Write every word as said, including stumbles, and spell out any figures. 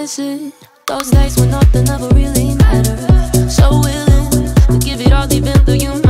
miss it. Those days when nothing ever really mattered. So willing to give it all even though you